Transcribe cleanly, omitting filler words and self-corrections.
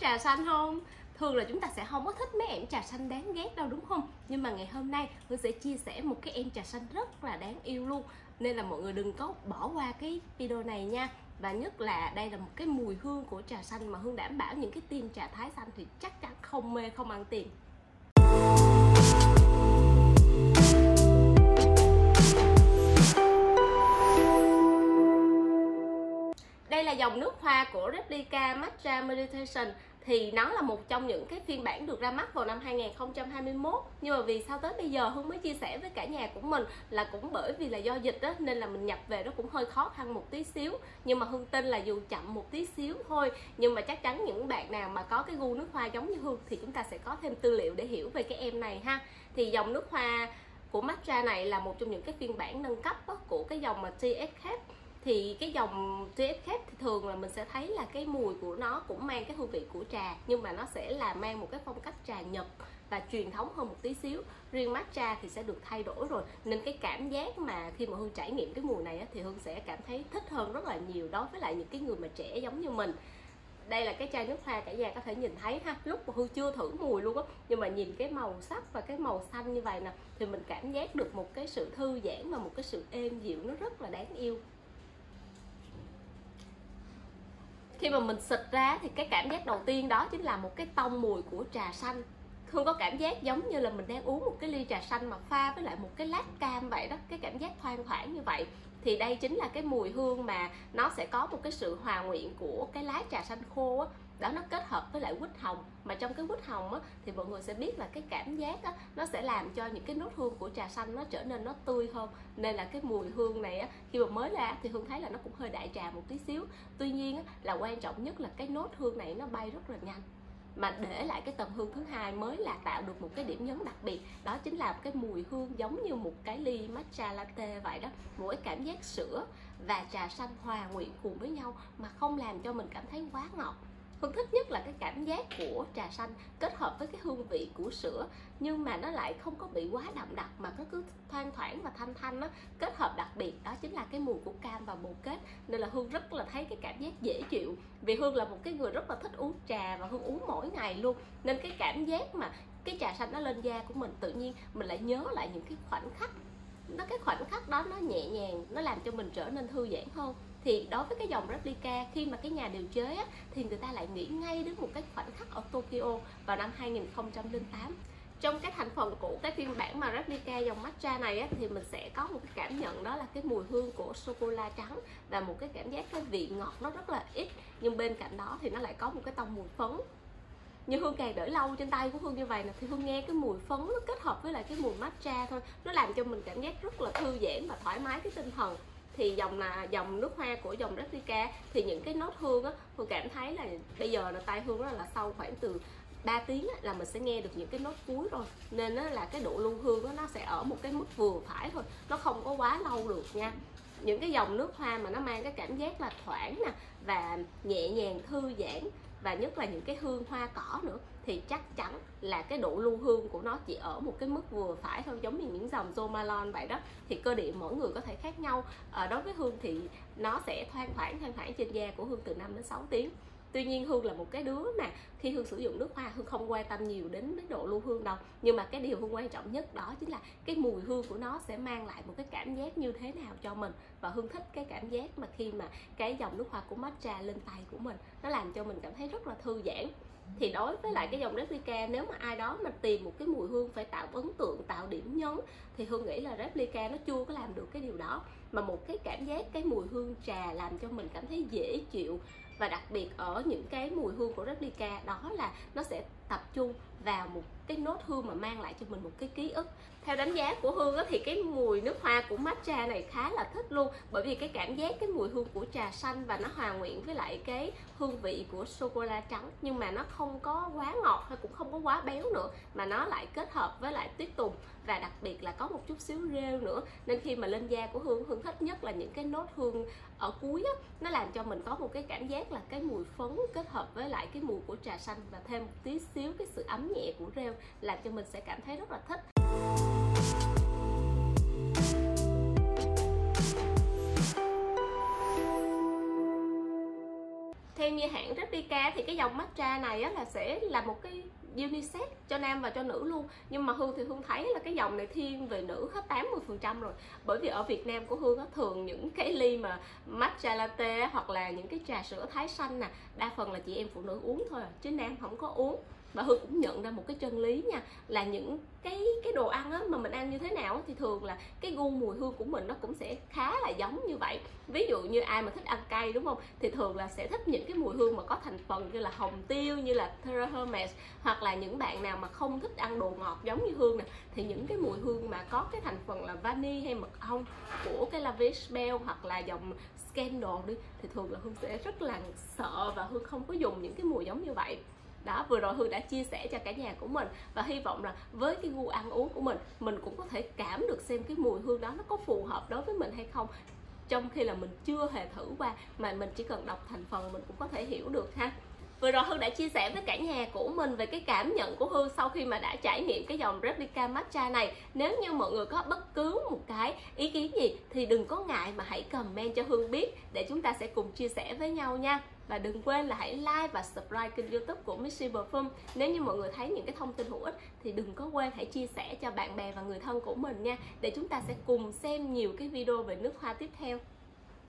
trà xanh không? Thường là chúng ta sẽ không có thích mấy em trà xanh đáng ghét đâu đúng không? Nhưng mà ngày hôm nay Hương sẽ chia sẻ một cái em trà xanh rất là đáng yêu luôn. Nên là mọi người đừng có bỏ qua cái video này nha. Và nhất là đây là một cái mùi hương của trà xanh mà Hương đảm bảo những cái team trà Thái xanh thì chắc chắn không mê không ăn tiền. Đây là dòng nước hoa của Replica Matcha Meditation. Thì nó là một trong những cái phiên bản được ra mắt vào năm 2021. Nhưng mà vì sao tới bây giờ Hương mới chia sẻ với cả nhà của mình là cũng bởi vì là do dịch đó, nên là mình nhập về nó cũng hơi khó khăn một tí xíu. Nhưng mà Hương tin là dù chậm một tí xíu thôi, nhưng mà chắc chắn những bạn nào mà có cái gu nước hoa giống như Hương thì chúng ta sẽ có thêm tư liệu để hiểu về cái em này ha. Thì dòng nước hoa của Matcha này là một trong những cái phiên bản nâng cấp của cái dòng mà TS Cap. Thì cái dòng TS Cap thì thường là mình sẽ thấy là cái mùi của nó cũng mang cái hương vị của trà, nhưng mà nó sẽ là mang một cái phong cách trà Nhật và truyền thống hơn một tí xíu. Riêng matcha thì sẽ được thay đổi rồi, nên cái cảm giác mà khi mà Hương trải nghiệm cái mùi này thì Hương sẽ cảm thấy thích hơn rất là nhiều đối với lại những cái người mà trẻ giống như mình. Đây là cái chai nước hoa cả nhà có thể nhìn thấy ha. Lúc mà Hương chưa thử mùi luôn á, nhưng mà nhìn cái màu sắc và cái màu xanh như vậy nè thì mình cảm giác được một cái sự thư giãn và một cái sự êm dịu, nó rất là đáng yêu. Khi mà mình xịt ra thì cái cảm giác đầu tiên đó chính là một cái tông mùi của trà xanh. Hương có cảm giác giống như là mình đang uống một cái ly trà xanh mà pha với lại một cái lát cam vậy đó. Cái cảm giác thoang thoảng như vậy. Thì đây chính là cái mùi hương mà nó sẽ có một cái sự hòa quyện của cái lá trà xanh khô á. Đó, nó kết hợp với lại quýt hồng. Mà trong cái quýt hồng á, thì mọi người sẽ biết là cái cảm giác á, nó sẽ làm cho những cái nốt hương của trà xanh nó trở nên nó tươi hơn. Nên là cái mùi hương này á, khi mà mới ra thì Hương thấy là nó cũng hơi đại trà một tí xíu. Tuy nhiên á, là quan trọng nhất là cái nốt hương này nó bay rất là nhanh. Mà để lại cái tầng hương thứ hai mới là tạo được một cái điểm nhấn đặc biệt. Đó chính là cái mùi hương giống như một cái ly matcha latte vậy đó. Một cái cảm giác sữa và trà xanh hòa quyện cùng với nhau mà không làm cho mình cảm thấy quá ngọt. Hương thích nhất là cái cảm giác của trà xanh kết hợp với cái hương vị của sữa, nhưng mà nó lại không có bị quá đậm đặc mà nó cứ thoang thoảng và thanh thanh đó. Kết hợp đặc biệt đó chính là cái mùi của cam và bồ kết. Nên là Hương rất là thấy cái cảm giác dễ chịu. Vì Hương là một cái người rất là thích uống trà và Hương uống mỗi ngày luôn. Nên cái cảm giác mà cái trà xanh nó lên da của mình, tự nhiên mình lại nhớ lại những cái khoảnh khắc. Cái khoảnh khắc đó nó nhẹ nhàng, nó làm cho mình trở nên thư giãn hơn. Thì đối với cái dòng Replica, khi mà cái nhà điều chế á, thì người ta lại nghĩ ngay đến một cái khoảnh khắc ở Tokyo vào năm 2008. Trong cái thành phần của cái phiên bản mà Replica dòng matcha này á, thì mình sẽ có một cái cảm nhận đó là cái mùi hương của sô-cô-la trắng và một cái cảm giác cái vị ngọt nó rất là ít. Nhưng bên cạnh đó thì nó lại có một cái tông mùi phấn. Như Hương càng để lâu trên tay của Hương như vậy nè, thì Hương nghe cái mùi phấn nó kết hợp với lại cái mùi matcha thôi, nó làm cho mình cảm giác rất là thư giãn và thoải mái cái tinh thần. Thì dòng nước hoa của dòng Replica thì những cái nốt hương á, Hương cảm thấy là bây giờ là tay Hương đó là sau khoảng từ 3 tiếng á, là mình sẽ nghe được những cái nốt cuối rồi. Nên đó là cái độ lưu hương đó, nó sẽ ở một cái mức vừa phải thôi, nó không có quá lâu được nha. Những cái dòng nước hoa mà nó mang cái cảm giác là thoảng nè và nhẹ nhàng thư giãn, và nhất là những cái hương hoa cỏ nữa, thì chắc chắn là cái độ lưu hương của nó chỉ ở một cái mức vừa phải thôi, giống như những dòng Jo Malone vậy đó. Thì cơ địa mỗi người có thể khác nhau. Đối với Hương thì nó sẽ thoang thoảng trên da của Hương từ 5 đến 6 tiếng. Tuy nhiên Hương là một cái đứa mà khi Hương sử dụng nước hoa, Hương không quan tâm nhiều đến cái độ lưu hương đâu. Nhưng mà cái điều Hương quan trọng nhất đó chính là cái mùi hương của nó sẽ mang lại một cái cảm giác như thế nào cho mình. Và Hương thích cái cảm giác mà khi mà cái dòng nước hoa của matcha lên tay của mình, nó làm cho mình cảm thấy rất là thư giãn. Thì đối với lại cái dòng Replica, nếu mà ai đó mà tìm một cái mùi hương phải tạo ấn tượng, tạo điểm nhấn, thì Hương nghĩ là Replica nó chưa có làm được cái điều đó. Mà một cái cảm giác cái mùi hương trà làm cho mình cảm thấy dễ chịu. Và đặc biệt ở những cái mùi hương của Replica đó là nó sẽ tập trung vào một cái nốt hương mà mang lại cho mình một cái ký ức. Theo đánh giá của Hương á, thì cái mùi nước hoa của matcha này khá là thích luôn. Bởi vì cái cảm giác cái mùi hương của trà xanh và nó hòa quyện với lại cái hương vị của sô-cô-la trắng. Nhưng mà nó không có quá ngọt hay cũng không có quá béo nữa, mà nó lại kết hợp với lại tuyết tùng. Và đặc biệt là có một chút xíu rêu nữa. Nên khi mà lên da của Hương, Hương thích nhất là những cái nốt hương ở cuối á, nó làm cho mình có một cái cảm giác là cái mùi phấn kết hợp với lại cái mùi của trà xanh và thêm một tí xíu cái sự ấm nhẹ của rêu, làm cho mình sẽ cảm thấy rất là thích. theo như hãng Replica thì cái dòng matcha này á, là sẽ là một cái unisex cho nam và cho nữ luôn. Nhưng mà Hương thì Hương thấy là cái dòng này thiên về nữ hết 80% rồi. Bởi vì ở Việt Nam của Hương á, thường những cái ly mà matcha latte hoặc là những cái trà sữa Thái xanh nè, đa phần là chị em phụ nữ uống thôi à, chứ nam không có uống. Và Hương cũng nhận ra một cái chân lý nha, là những cái đồ ăn á, mà mình ăn như thế nào á, thì thường là cái gu mùi hương của mình nó cũng sẽ khá là giống như vậy. Ví dụ như ai mà thích ăn cay đúng không, thì thường là sẽ thích những cái mùi hương mà có thành phần như là hồng tiêu, như là Terra Hermes. Hoặc là những bạn nào mà không thích ăn đồ ngọt giống như Hương nè, thì những cái mùi hương mà có cái thành phần là vani hay mật ong của cái Lavish Bell hoặc là dòng Scandal đi, thì thường là Hương sẽ rất là sợ và Hương không có dùng những cái mùi giống như vậy. Đó, vừa rồi Hương đã chia sẻ cho cả nhà của mình, và hy vọng rằng với cái gu ăn uống của mình cũng có thể cảm được xem cái mùi hương đó nó có phù hợp đối với mình hay không, trong khi là mình chưa hề thử qua, mà mình chỉ cần đọc thành phần mình cũng có thể hiểu được ha. Vừa rồi Hương đã chia sẻ với cả nhà của mình về cái cảm nhận của Hương sau khi mà đã trải nghiệm cái dòng Replica matcha này. Nếu như mọi người có bất cứ một cái ý kiến gì thì đừng có ngại mà hãy comment cho Hương biết, để chúng ta sẽ cùng chia sẻ với nhau nha. Và đừng quên là hãy like và subscribe kênh YouTube của Missy Perfume. Nếu như mọi người thấy những cái thông tin hữu ích thì đừng có quên hãy chia sẻ cho bạn bè và người thân của mình nha, để chúng ta sẽ cùng xem nhiều cái video về nước hoa tiếp theo.